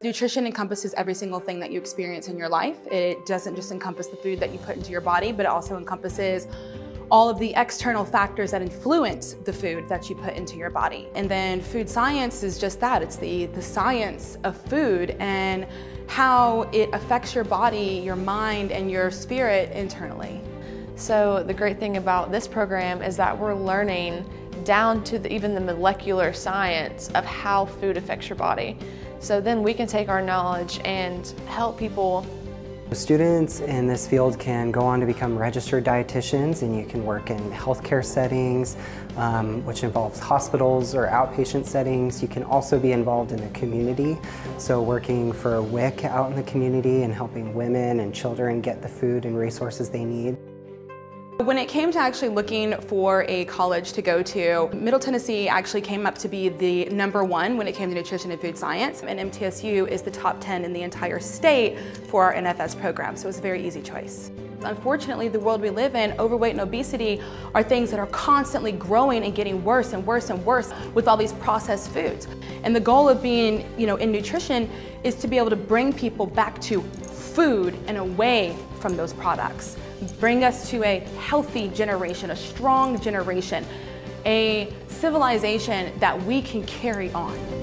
Nutrition encompasses every single thing that you experience in your life. It doesn't just encompass the food that you put into your body, but it also encompasses all of the external factors that influence the food that you put into your body. And then food science is just that. It's the science of food and how it affects your body, your mind, and your spirit internally. So the great thing about this program is that we're learning down to even the molecular science of how food affects your body. So then we can take our knowledge and help people. Students in this field can go on to become registered dietitians, and you can work in healthcare settings, which involves hospitals or outpatient settings. You can also be involved in the community, so working for WIC out in the community and helping women and children get the food and resources they need. When it came to actually looking for a college to go to, Middle Tennessee actually came up to be the #1 when it came to nutrition and food science, and MTSU is the top 10 in the entire state for our NFS program, so it was a very easy choice. Unfortunately, the world we live in, overweight and obesity are things that are constantly growing and getting worse and worse and worse with all these processed foods. And the goal of being, in nutrition is to be able to bring people back to food and away from those products. Bring us to a healthy generation, a strong generation, a civilization that we can carry on.